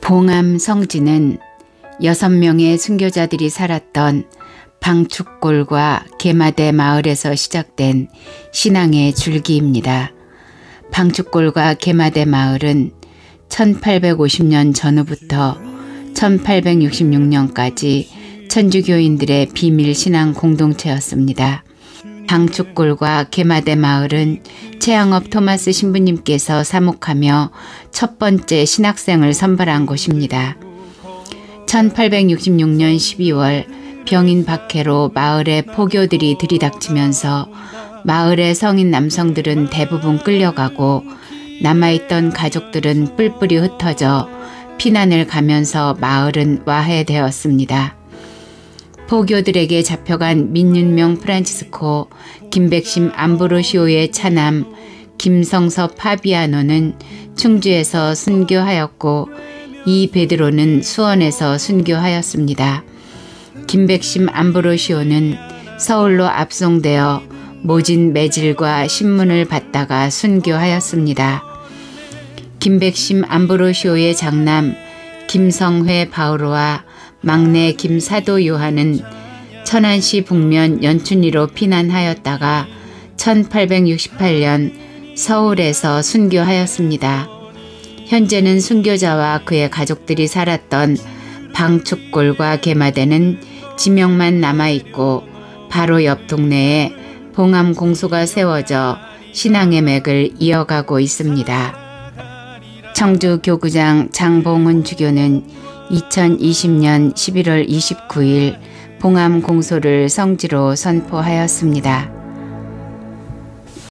봉암 성지는 6명의 순교자들이 살았던 방축골과 개마대 마을에서 시작된 신앙의 줄기입니다. 방축골과 개마대 마을은 1850년 전후부터 1866년까지 천주교인들의 비밀 신앙 공동체였습니다. 방축골과 개마대 마을은 최양업 토마스 신부님께서 사목하며 첫 번째 신학생을 선발한 곳입니다. 1866년 12월 병인 박해로 마을에 포교들이 들이닥치면서 마을의 성인 남성들은 대부분 끌려가고 남아있던 가족들은 뿔뿔이 흩어져 피난을 가면서 마을은 와해되었습니다. 포교들에게 잡혀간 민윤명 프란치스코, 김백심 암브로시오의 차남 김성섭 파비아노는 충주에서 순교하였고 이 베드로는 수원에서 순교하였습니다. 김백심 암브로시오는 서울로 압송되어 모진 매질과 신문을 받다가 순교하였습니다. 김백심 암브로시오의 장남 김성회 바오로와 막내 김사도 요한은 천안시 북면 연춘리로 피난하였다가 1868년 서울에서 순교하였습니다. 현재는 순교자와 그의 가족들이 살았던 방축골과 개마대는 지명만 남아있고 바로 옆 동네에 봉암 공소가 세워져 신앙의 맥을 이어가고 있습니다. 청주 교구장 장봉훈 주교는 2020년 11월 29일 봉암 공소를 성지로 선포하였습니다.